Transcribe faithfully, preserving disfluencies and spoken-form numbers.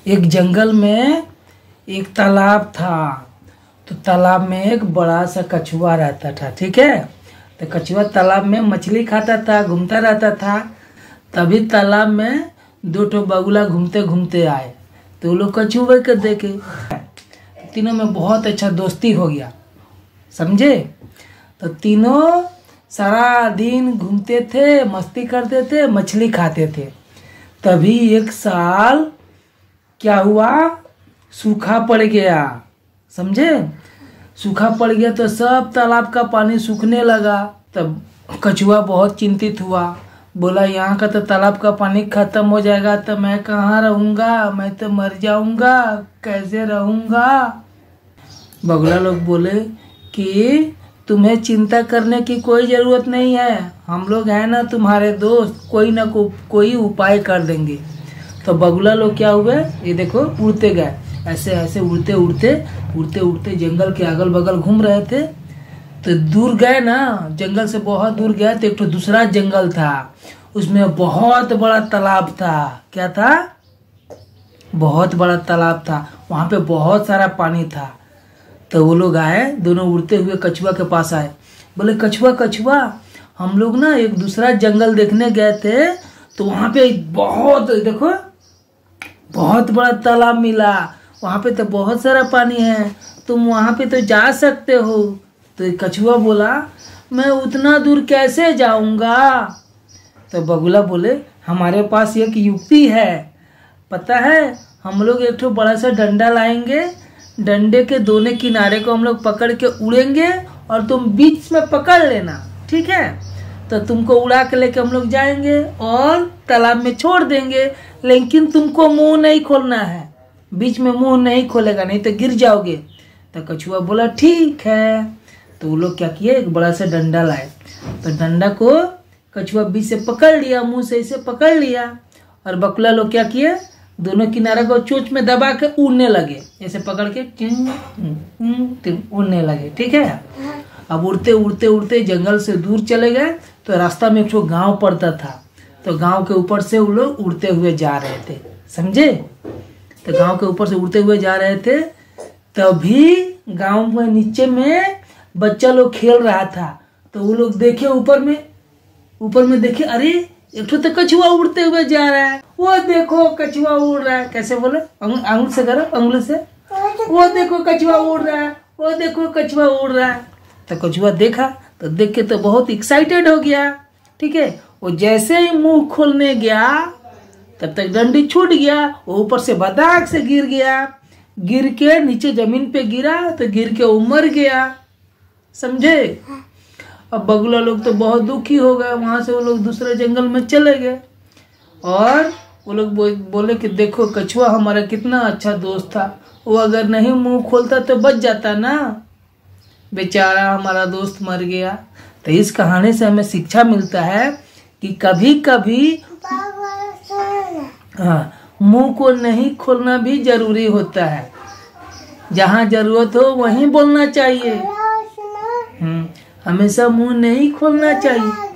एक जंगल में एक तालाब था। तो तालाब में एक बड़ा सा कछुआ रहता था। ठीक है, तो कछुआ तालाब में मछली खाता था, घूमता रहता था। तभी तालाब में दो ठो बगुला घूमते घूमते आए, तो वो लोग कछुए को देखे। तीनों में बहुत अच्छा दोस्ती हो गया, समझे। तो तीनों सारा दिन घूमते थे, मस्ती करते थे, मछली खाते थे। तभी एक साल क्या हुआ, सूखा पड़ गया, समझे। सूखा पड़ गया तो सब तालाब का पानी सूखने लगा। तब कछुआ बहुत चिंतित हुआ, बोला यहाँ का तो तालाब का पानी खत्म हो जाएगा तो मैं कहाँ रहूँगा, मैं तो मर जाऊँगा, कैसे रहूँगा। बगुला लोग बोले कि तुम्हें चिंता करने की कोई ज़रूरत नहीं है, हम लोग हैं ना तुम्हारे दोस्त, कोई ना को, कोई उपाय कर देंगे। तो बगुला लोग क्या हुए, ये देखो उड़ते गए, ऐसे ऐसे उड़ते उड़ते उड़ते उड़ते जंगल के अगल बगल घूम रहे थे। तो दूर गए ना, जंगल से बहुत दूर गया तो एक तो दूसरा जंगल था, उसमें बहुत बड़ा तालाब था। क्या था, बहुत बड़ा तालाब था, वहाँ पे बहुत सारा पानी था। तो वो लोग आए, दोनों उड़ते हुए कछुआ के पास आए, बोले कछुआ कछुआ हम लोग ना एक दूसरा जंगल देखने गए थे, तो वहाँ पे बहुत देखो बहुत बड़ा तालाब मिला, वहाँ पे तो बहुत सारा पानी है, तुम वहाँ पे तो जा सकते हो। तो कछुआ बोला मैं उतना दूर कैसे जाऊँगा। तो बगुला बोले हमारे पास एक युक्ति है, पता है, हम लोग एक ठो बड़ा सा डंडा लाएंगे, डंडे के दोनों किनारे को हम लोग पकड़ के उड़ेंगे और तुम बीच में पकड़ लेना, ठीक है। तो तुमको उड़ा के लेके हम लोग जाएंगे और तालाब में छोड़ देंगे, लेकिन तुमको मुंह नहीं खोलना है, बीच में मुंह नहीं खोलेगा, नहीं तो गिर जाओगे। तो कछुआ बोला ठीक है। तो वो लोग क्या किए, एक बड़ा सा डंडा लाए, तो डंडा को कछुआ बीच से पकड़ लिया, मुंह से इसे पकड़ लिया, और बगुला लोग क्या किए, दोनों किनारे को चोंच में दबा के उड़ने लगे, ऐसे पकड़ के उड़ने लगे, ठीक है। अब उड़ते उड़ते उड़ते जंगल से दूर चले गए, तो रास्ता में एक ठो गांव पड़ता था, तो गांव के ऊपर से वो लोग उड़ते हुए जा रहे थे, समझे। तो गांव के ऊपर से उड़ते हुए जा रहे थे, तभी गांव में नीचे में बच्चा लोग खेल रहा था। तो वो लोग देखे ऊपर में, ऊपर में देखे अरे एक तो, तो कछुआ उड़ते हुए जा रहा है, वो देखो कछुआ उड़ रहा है, कैसे बोले अंगुल से करो, अंगुल से, वो देखो कछुआ उड़ रहा है, वो देखो कछुआ उड़ रहा है। तो कछुआ देखा, तो देख के तो बहुत एक्साइटेड हो गया, ठीक है। वो जैसे ही मुंह खोलने गया तब तक डंडी छूट गया, वो ऊपर से बदाक से गिर गया, गिर के नीचे जमीन पे गिरा, तो गिर के वो मर गया, समझे। अब बगुला लोग तो बहुत दुखी हो गए, वहां से वो लोग दूसरे जंगल में चले गए, और वो लोग बो, बोले कि देखो कछुआ हमारा कितना अच्छा दोस्त था, वो अगर नहीं मुंह खोलता तो बच जाता ना, बेचारा हमारा दोस्त मर गया। तो इस कहानी से हमें शिक्षा मिलता है कि कभी कभी हाँ मुंह को नहीं खोलना भी जरूरी होता है, जहाँ जरूरत हो वहीं बोलना चाहिए, हम्म हमेशा मुंह नहीं खोलना चाहिए।